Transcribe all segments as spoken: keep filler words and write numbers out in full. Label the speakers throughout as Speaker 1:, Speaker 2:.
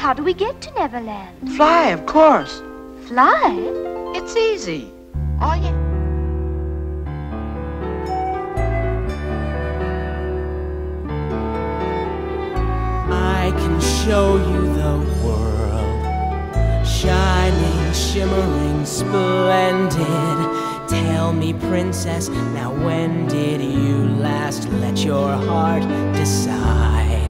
Speaker 1: how do we get to Neverland?
Speaker 2: Fly, of course.
Speaker 1: Fly?
Speaker 2: It's easy. All you...
Speaker 3: I can show you the world, shining, shimmering, splendid. Tell me, princess, now when did you last let your heart decide?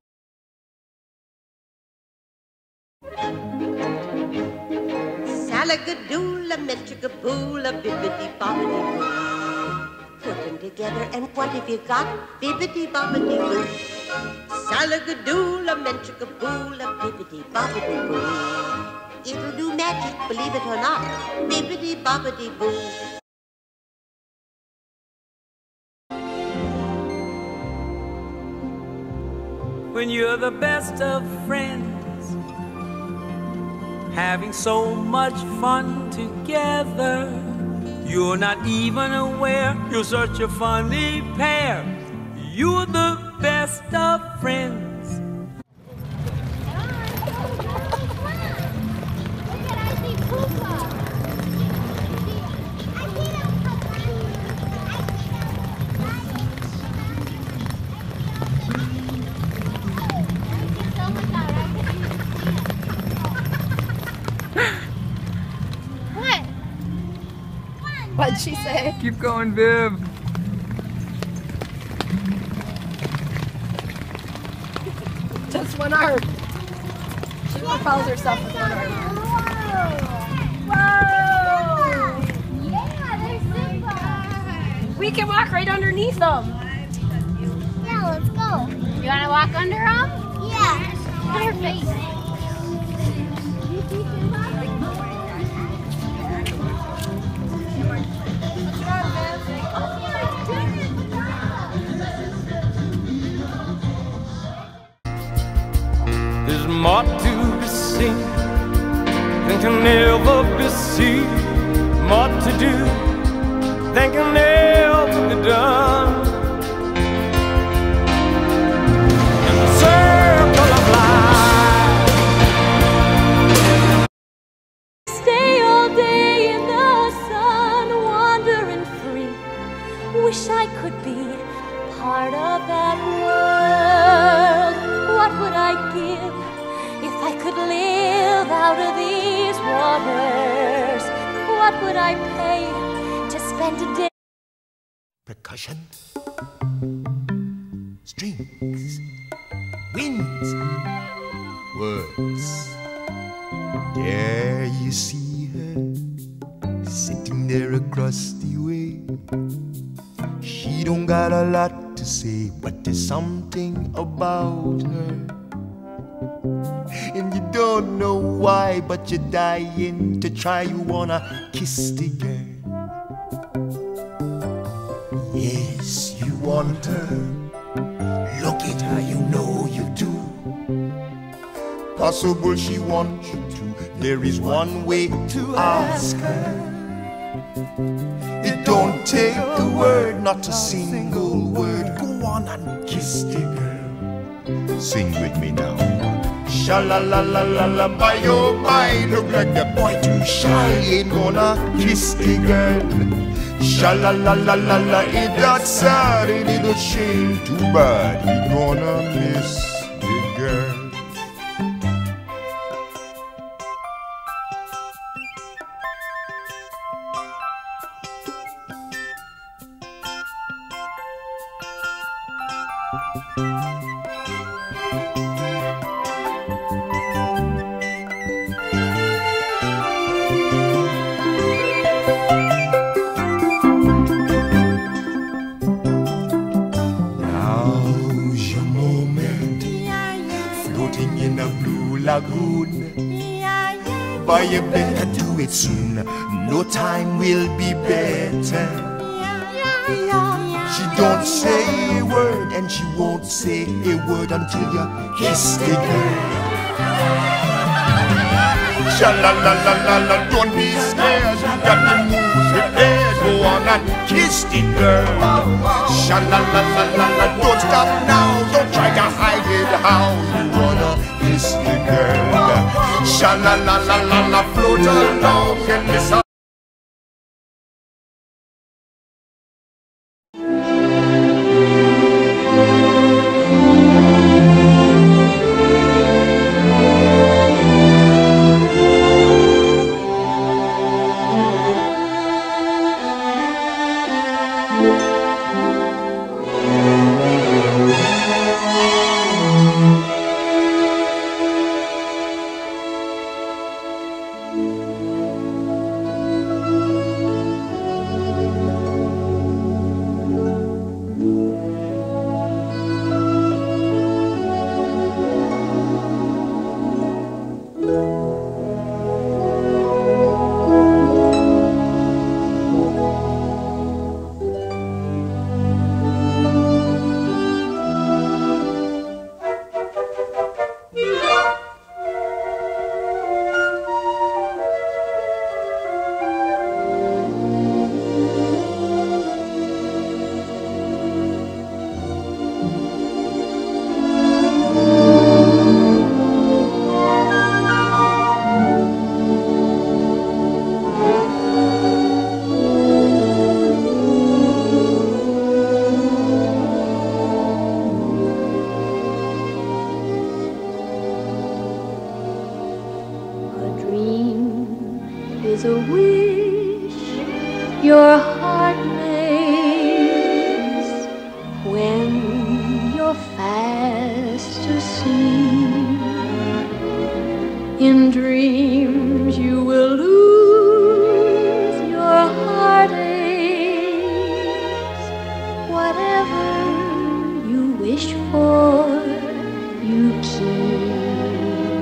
Speaker 4: Salagadoola, metricaboola, bibbidi bobbidi boo. Put them together and what have you got? Bibbidi bobbidi boo. Salagadoola, metricaboola, bibbidi bobbidi boo. It'll do magic, believe it or not. Bibbidi bobbidi boo.
Speaker 3: When you're the best of friends, having so much fun together, you're not even aware you're such a funny pair. You're the best of friends.
Speaker 5: What'd she say?
Speaker 6: Keep going, Viv.
Speaker 5: Just one arm. She propels herself with one arm.
Speaker 1: Whoa! Yeah, there's Simba.
Speaker 5: We can walk right underneath them.
Speaker 1: Yeah, let's go. You want to walk under them? Yeah. Put her face. You see Simba?
Speaker 3: There's more to be seen than can ever be seen. More to do than can ever be done. In the circle of life,
Speaker 7: stay all day in the sun, wandering free. Wish I could be part of that world. What would I give if I could live out of these waters? What would I pay to spend a day?
Speaker 8: Percussion, strings, winds, words. There you see her, sitting there across the way. She don't got a lot to say, but there's something about her. And you don't know why, but you're dying to try. You wanna kiss the girl. Yes, you want her. Look at her, you know you do. Possible she wants you to. There is one way to ask her. It don't take a word, not a single word. Go on and kiss the girl. Sing with me now. Sha-la-la-la-la-la, by your by, look like the boy too shy. Ain't gonna kiss the girl. Sha-la-la-la-la-la, ain't that sad, a little shame, too bad. He gonna miss the girl. Lagoon, but you better do it soon. No time will be better. She don't say a word, and she won't say a word until you kiss the girl. Sha la la la la la, don't be scared. You got to move. Yeah, go on and kiss the girl. Sha-la-la-la-la-la, don't stop now. Don't try to hide it how you wanna kiss the girl. Sha-la-la-la-la-la, float along and miss her.
Speaker 7: is a wish your heart makes when you're fast asleep. In dreams you will lose your heartaches. Whatever you wish for, you keep.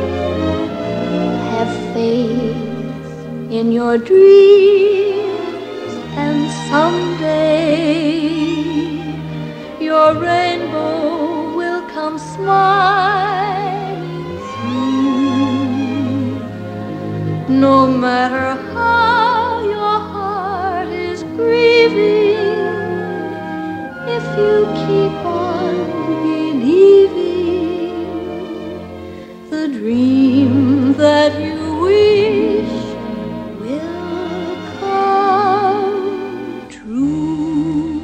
Speaker 7: Have faith in your dreams, and someday your rainbow will come smiling through. No matter how your heart is grieving, if you keep on believing, the dream that you wish will come true.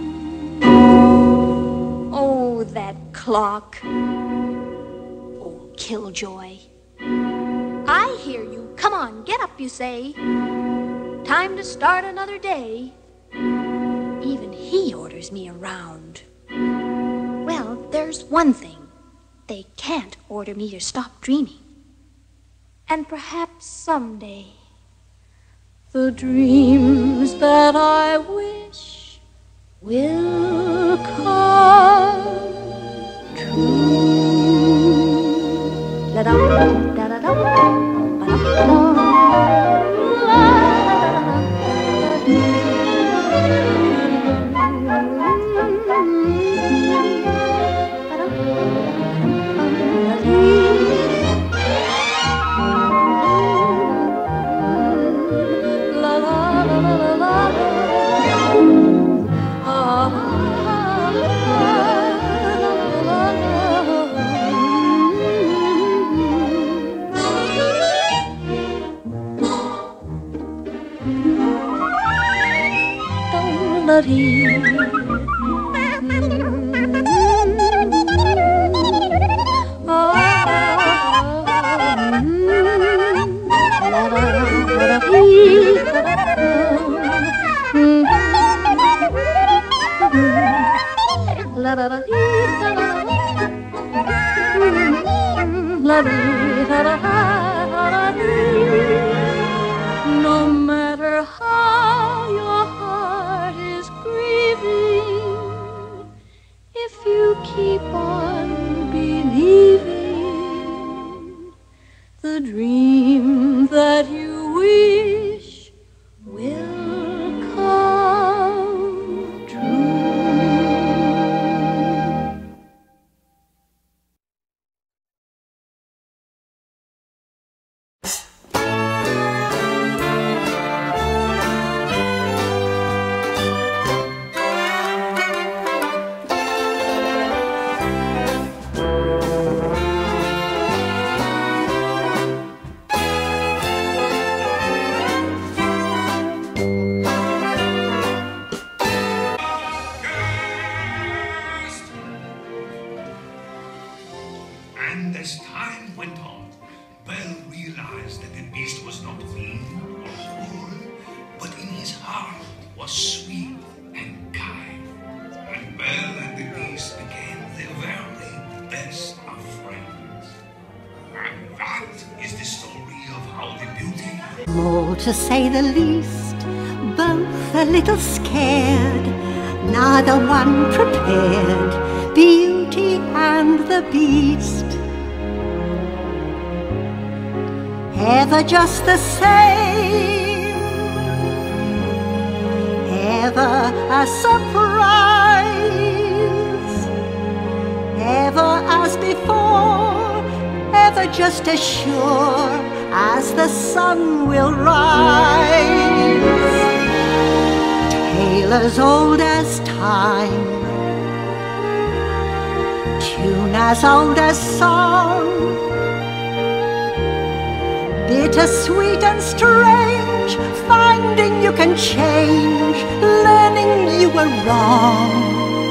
Speaker 7: Oh, that clock. Oh, killjoy. I hear you. Come on, get up, you say. Time to start another day. Even he orders me around. Well, there's one thing. They can't order me to stop dreaming. And perhaps someday, the dreams that I wish will come true. La-dum, da-da-dum, ba-dum-dum, no matter how your heart is grieving, if you keep on believing, the dream that you wish
Speaker 6: Small to say the least, both a little scared, neither one prepared, Beauty and the Beast. Ever just the same, ever a surprise, ever as before, ever just as sure as the sun will rise. Tale as old as time, tune as old as song, bitter-sweet and strange, finding you can change, learning you were wrong.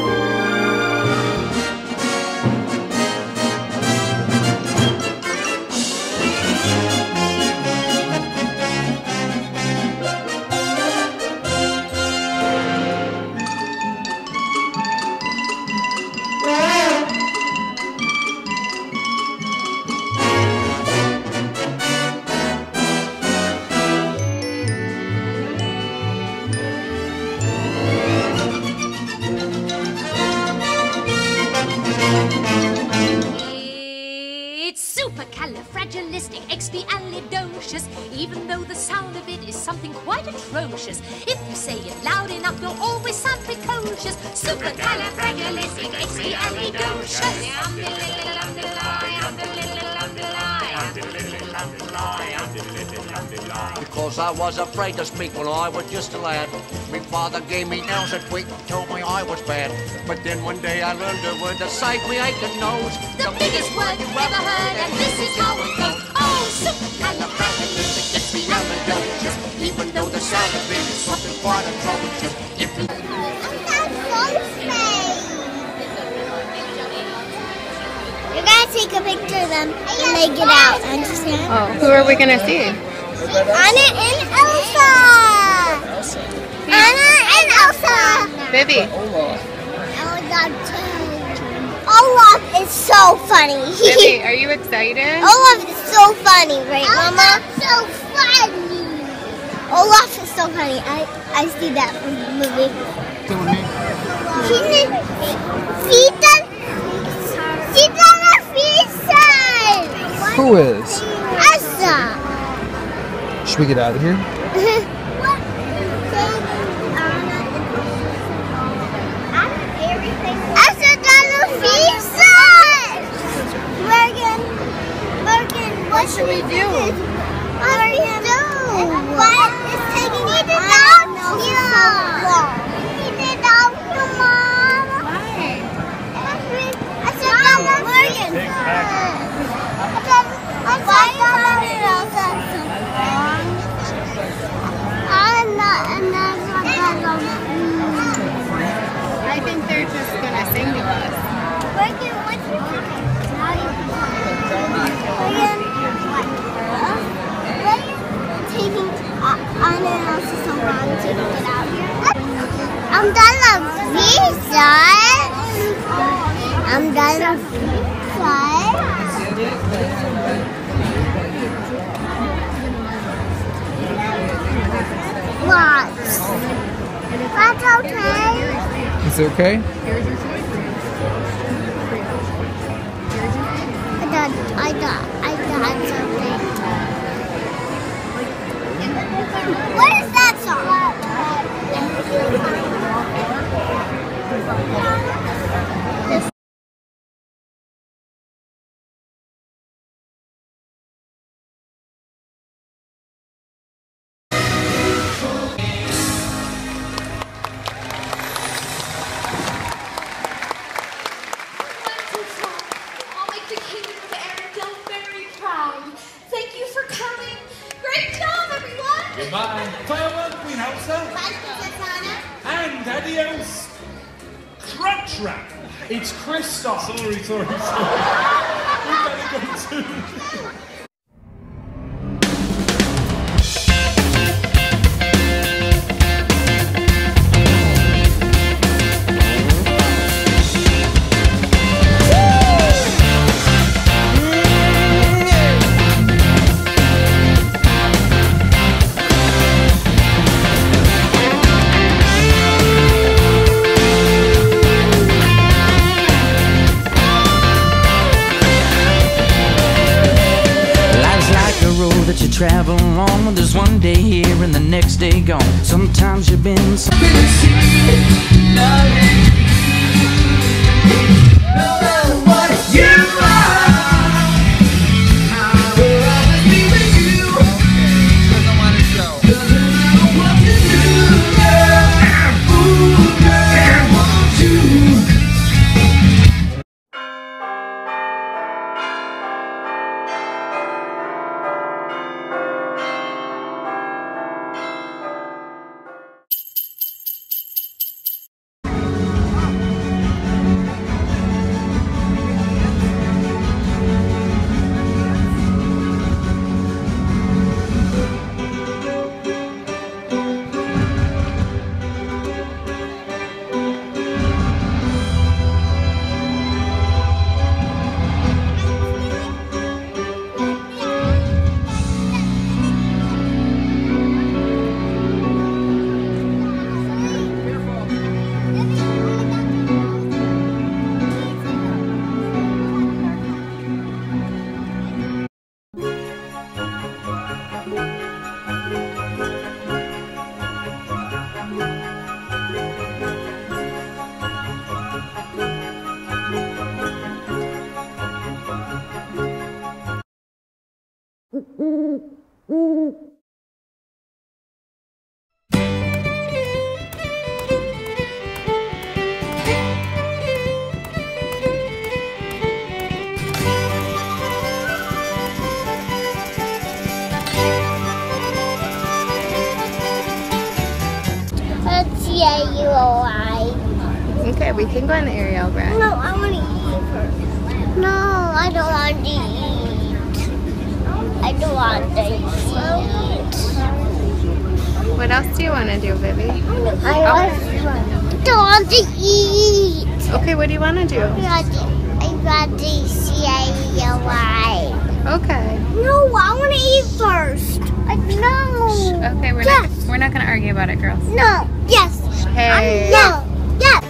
Speaker 9: Supercalifragilisticexpialidocious, even though the sound of it is something quite atrocious. If you say it loud enough, you'll always sound precocious. Supercalifragilisticexpialidocious.
Speaker 10: Because I was afraid to speak when I was just a lad. My father gave me nails a tweak and told me I was bad. But then one day I learned a word that saved me aching nose.
Speaker 9: The biggest word you've ever heard, and this is how it goes. Oh, supercalifragilisticexpialidocious, even though the sound of it is something quite atrocious. If you...
Speaker 1: You gotta take a picture of them when they get out, understand?
Speaker 5: Oh, who are we gonna see?
Speaker 1: Anna and Elsa! Anna and Elsa!
Speaker 5: Vivi.
Speaker 1: Olaf is so funny.
Speaker 5: Vivi, are you excited?
Speaker 1: Olaf is so funny, right, Mama? Olaf's so funny. Olaf is so funny. I, I see that from the movie. Sita, Sita la Fisa.
Speaker 11: Who is?
Speaker 1: Elsa.
Speaker 11: Should we get out of here?
Speaker 1: What should we do? What should we do? What is taking me to down here? We need to down here, Mom. Why? I said down Morgan. I said I said down Elsa. I'm not, and that's what
Speaker 5: I think they're just gonna sing to us.
Speaker 1: Morgan, what's your Morgan? Taking Anna and Elsa so long to get out here. I'm done with visa. I'm done with visa. What? That's okay.
Speaker 11: Is it okay?
Speaker 1: I got, I got, I got something. What is that song? This.
Speaker 9: I'll make the kingdom of Arendelle very proud. Thank you for coming. Great job, everyone.
Speaker 12: Goodbye. Farewell, Queen Elsa.
Speaker 1: Bye, Princess Anna.
Speaker 12: And adios, Crunch Wrap. It's Kristoff. Sorry, sorry, sorry. We better go too.
Speaker 13: travel on. There's one day here and the next day gone. Sometimes you've been so
Speaker 5: Okay, we can go in the Ariel, Brad.
Speaker 1: No, I want to eat first. No, I don't want to eat. I don't want to eat.
Speaker 5: What else do you want to do, Vivi?
Speaker 1: I okay. don't want to eat.
Speaker 5: Okay, what do you want to do?
Speaker 1: I want to C A L Y.
Speaker 5: Okay.
Speaker 1: No, I want to eat first. I know.
Speaker 5: Okay, we're
Speaker 1: yes.
Speaker 5: not we're not gonna argue about it, girls.
Speaker 1: No. Yes.
Speaker 5: Hey.
Speaker 1: I, no. Yes.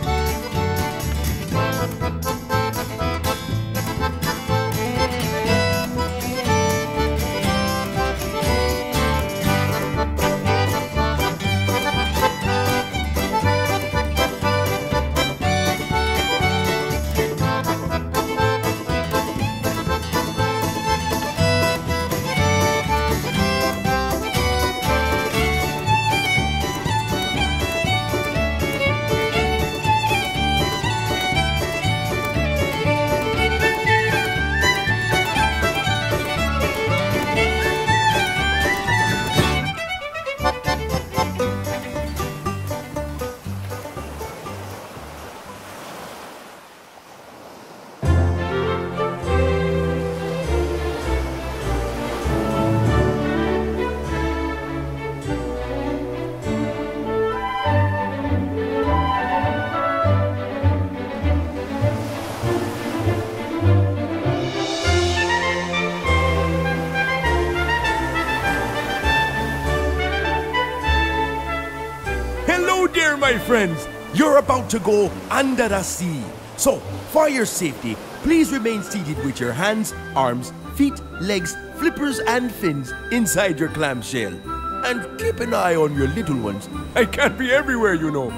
Speaker 8: Dear my friends, you're about to go under the sea. So, for your safety, please remain seated with your hands, arms, feet, legs, flippers and fins inside your clamshell. And keep an eye on your little ones. I can't be everywhere, you know.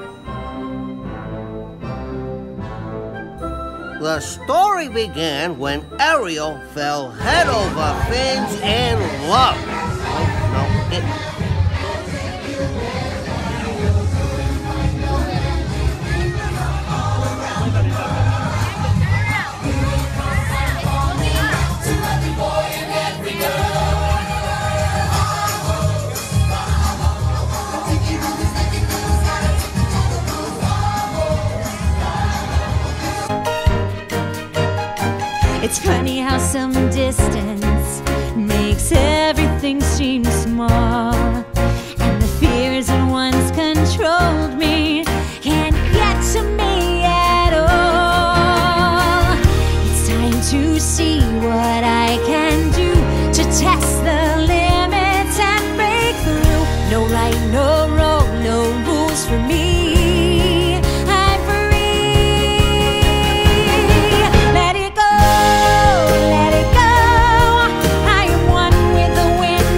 Speaker 10: The story began when Ariel fell head over fins in love. Oh, no, it...
Speaker 7: It's funny how some distance makes everything seem small, and the fears that once controlled me can't get to me at all. It's time to see what I can do to test the limits and break through. No right, no wrong, no rules for me. Let it go, let it go. I am one with the wind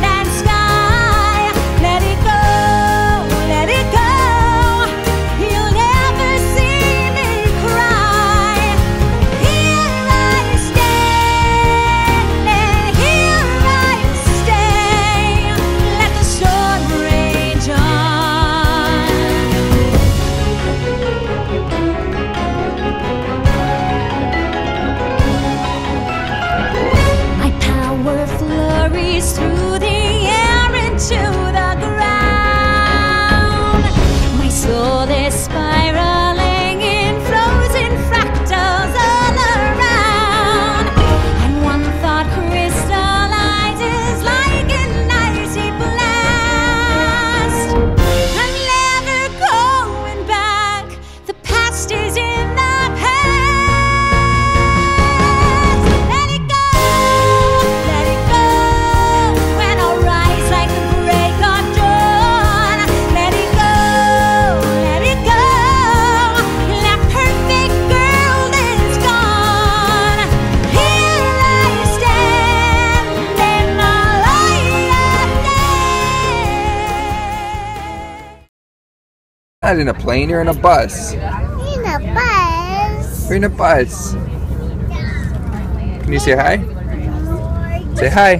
Speaker 11: not in a plane, you're in a bus.
Speaker 1: In a bus.
Speaker 11: You're in a bus. Can you say hi? Say hi.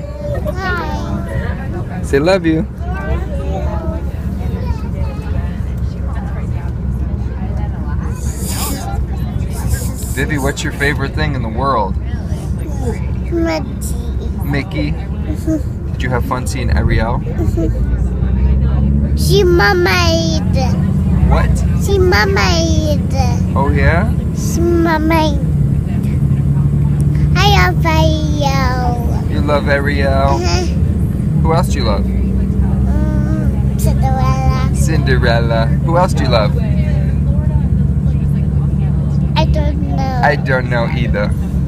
Speaker 1: Hi.
Speaker 11: Say love you. Vivi, what's your favorite thing in the world?
Speaker 1: Mickey.
Speaker 11: Mickey? Did you have fun seeing Ariel?
Speaker 1: She mermaid.
Speaker 11: What?
Speaker 1: She mermaid.
Speaker 11: Oh yeah?
Speaker 1: She mermaid. I love Ariel.
Speaker 11: You love Ariel?
Speaker 1: Uh-huh.
Speaker 11: Who else do you love?
Speaker 1: Mm, Cinderella.
Speaker 11: Cinderella. Who else do you love?
Speaker 1: I don't know.
Speaker 11: I don't know either.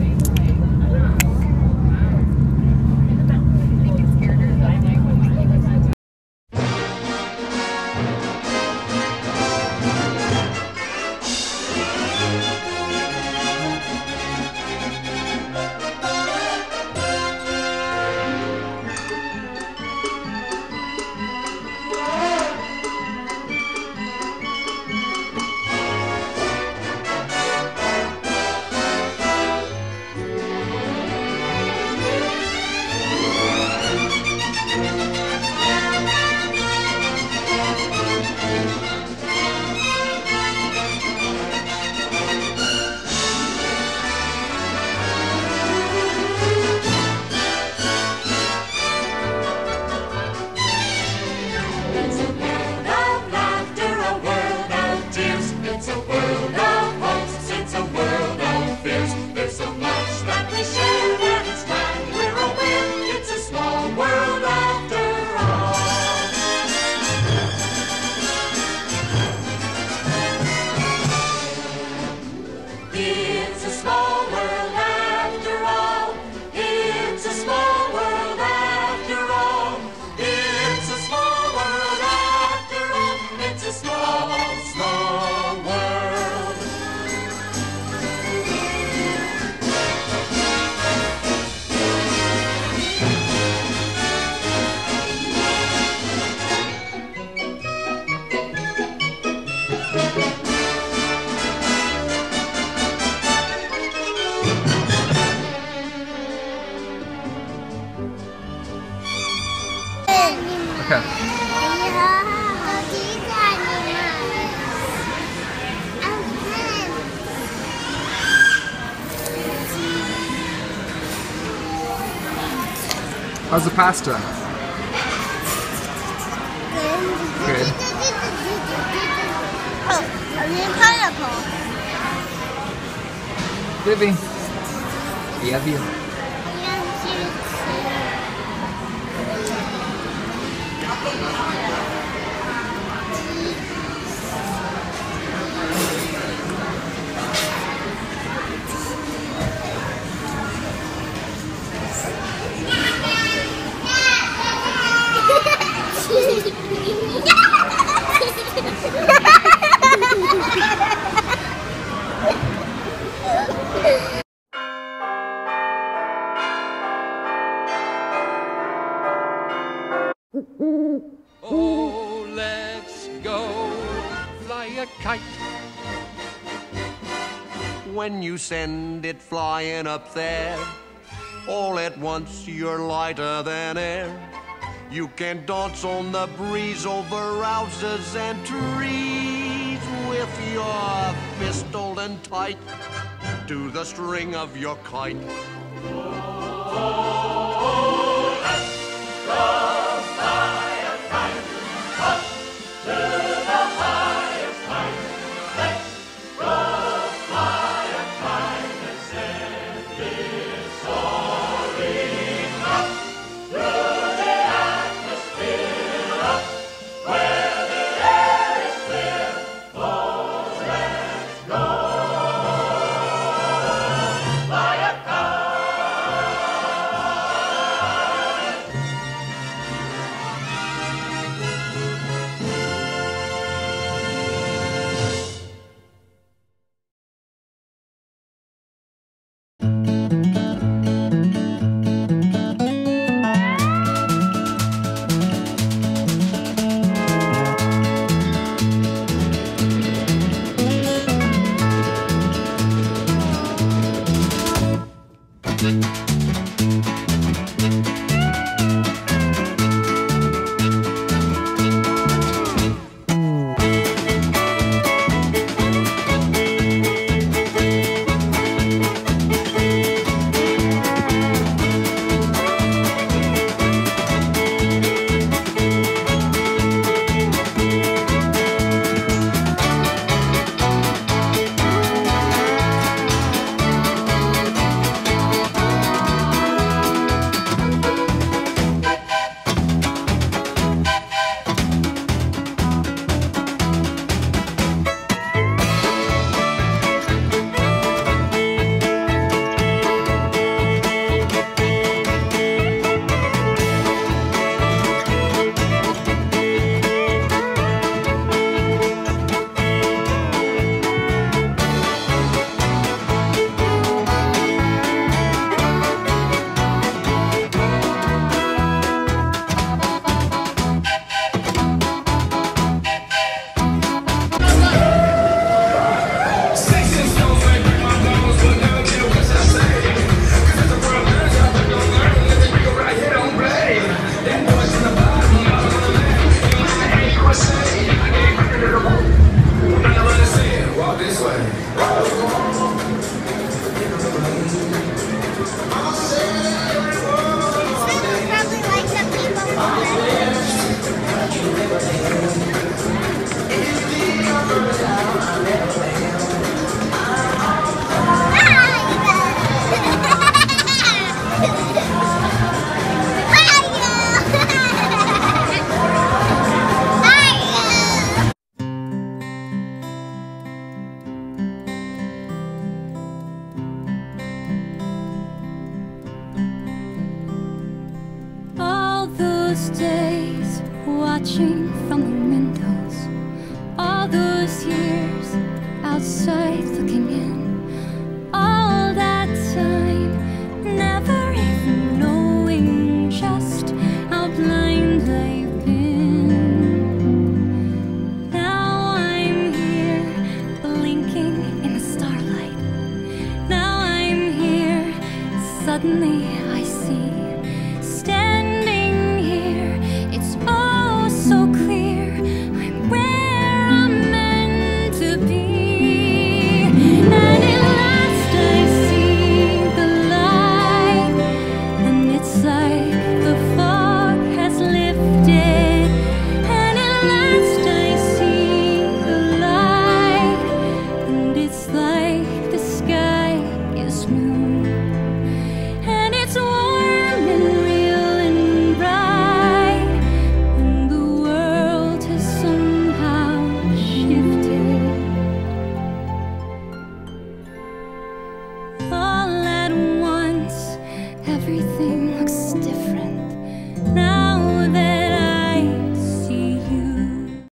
Speaker 11: Okay. How's the pasta? Good.
Speaker 1: Oh, I mean pineapple.
Speaker 11: Vivi. Love you.
Speaker 10: Oh, let's go fly a kite. When you send it flying up there, all at once you're lighter than air. You can dance on the breeze over houses and trees with your fist holding tight to the string of your kite. Oh, let's go.
Speaker 7: watching from the windows, all those years outside looking in, all that time never even knowing just how blind I've been. Now I'm here blinking in the starlight. Now I'm here suddenly